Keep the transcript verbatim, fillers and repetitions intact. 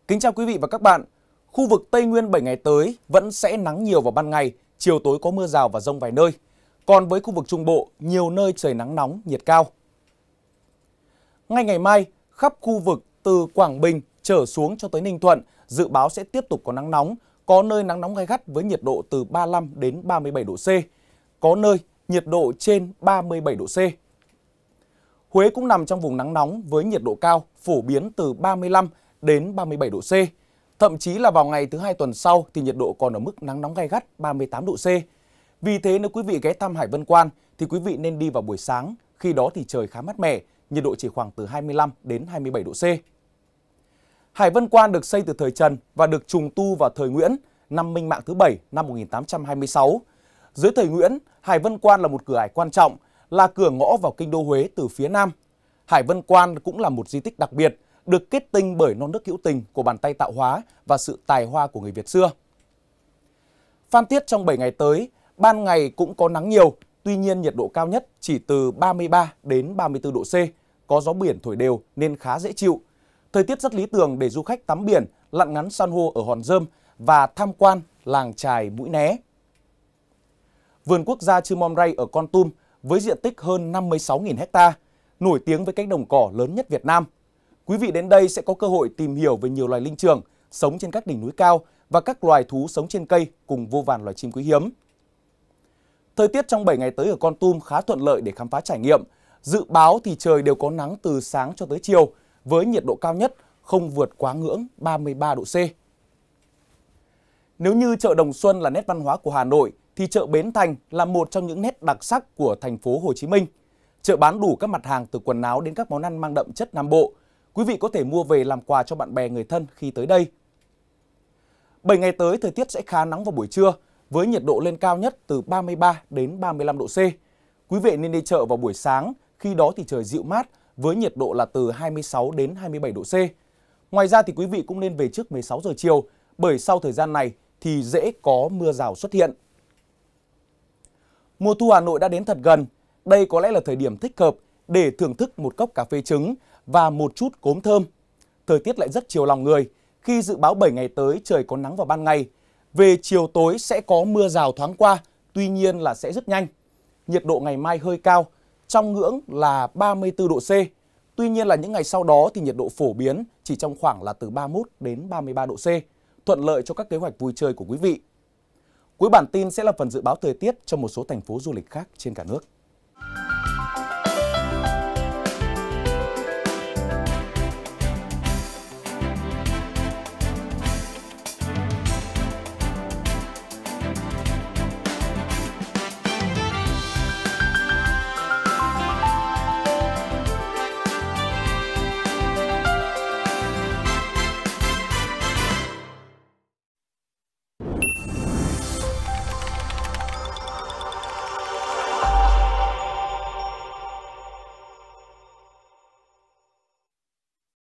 Kính chào quý vị và các bạn. Khu vực Tây Nguyên bảy ngày tới vẫn sẽ nắng nhiều vào ban ngày, chiều tối có mưa rào và dông vài nơi. Còn với khu vực Trung Bộ, nhiều nơi trời nắng nóng, nhiệt cao. Ngay ngày mai, khắp khu vực từ Quảng Bình trở xuống cho tới Ninh Thuận, dự báo sẽ tiếp tục có nắng nóng, có nơi nắng nóng gay gắt với nhiệt độ từ ba mươi lăm đến ba mươi bảy độ C, có nơi nhiệt độ trên ba mươi bảy độ C. Huế cũng nằm trong vùng nắng nóng với nhiệt độ cao, phổ biến từ ba mươi lăm đến ba mươi bảy độ C. Thậm chí là vào ngày thứ hai tuần sau thì nhiệt độ còn ở mức nắng nóng gay gắt ba mươi tám độ C. Vì thế nếu quý vị ghé thăm Hải Vân Quan thì quý vị nên đi vào buổi sáng, khi đó thì trời khá mát mẻ, nhiệt độ chỉ khoảng từ hai mươi lăm đến hai mươi bảy độ C. Hải Vân Quan được xây từ thời Trần và được trùng tu vào thời Nguyễn, năm Minh Mạng thứ bảy năm một nghìn tám trăm hai mươi sáu. Dưới thời Nguyễn, Hải Vân Quan là một cửa ải quan trọng, là cửa ngõ vào kinh đô Huế từ phía Nam. Hải Vân Quan cũng là một di tích đặc biệt, được kết tinh bởi non nước hữu tình của bàn tay tạo hóa và sự tài hoa của người Việt xưa. Phan Thiết trong bảy ngày tới, ban ngày cũng có nắng nhiều, tuy nhiên nhiệt độ cao nhất chỉ từ ba mươi ba đến ba mươi tư độ C, có gió biển thổi đều nên khá dễ chịu. Thời tiết rất lý tưởng để du khách tắm biển, lặn ngắm san hô ở Hòn Rơm và tham quan làng chài Mũi Né. Vườn quốc gia Trư Mon Ray ở Kon Tum với diện tích hơn năm mươi sáu nghìn ha, nổi tiếng với cánh đồng cỏ lớn nhất Việt Nam. Quý vị đến đây sẽ có cơ hội tìm hiểu về nhiều loài linh trưởng sống trên các đỉnh núi cao và các loài thú sống trên cây cùng vô vàn loài chim quý hiếm. Thời tiết trong bảy ngày tới ở Kon Tum khá thuận lợi để khám phá trải nghiệm. Dự báo thì trời đều có nắng từ sáng cho tới chiều với nhiệt độ cao nhất không vượt quá ngưỡng ba mươi ba độ C. Nếu như chợ Đồng Xuân là nét văn hóa của Hà Nội thì chợ Bến Thành là một trong những nét đặc sắc của thành phố Hồ Chí Minh. Chợ bán đủ các mặt hàng từ quần áo đến các món ăn mang đậm chất Nam Bộ. Quý vị có thể mua về làm quà cho bạn bè người thân khi tới đây. bảy ngày tới thời tiết sẽ khá nắng vào buổi trưa với nhiệt độ lên cao nhất từ ba mươi ba đến ba mươi lăm độ C. Quý vị nên đi chợ vào buổi sáng, khi đó thì trời dịu mát với nhiệt độ là từ hai mươi sáu đến hai mươi bảy độ C. Ngoài ra thì quý vị cũng nên về trước mười sáu giờ chiều, bởi sau thời gian này thì dễ có mưa rào xuất hiện. Mùa thu Hà Nội đã đến thật gần. Đây có lẽ là thời điểm thích hợp để thưởng thức một cốc cà phê trứng và một chút cốm thơm. Thời tiết lại rất chiều lòng người khi dự báo bảy ngày tới trời có nắng vào ban ngày. Về chiều tối sẽ có mưa rào thoáng qua, tuy nhiên là sẽ rất nhanh. Nhiệt độ ngày mai hơi cao, trong ngưỡng là ba mươi tư độ C. Tuy nhiên là những ngày sau đó thì nhiệt độ phổ biến chỉ trong khoảng là từ ba mươi mốt đến ba mươi ba độ C, thuận lợi cho các kế hoạch vui chơi của quý vị. Cuối bản tin sẽ là phần dự báo thời tiết cho một số thành phố du lịch khác trên cả nước.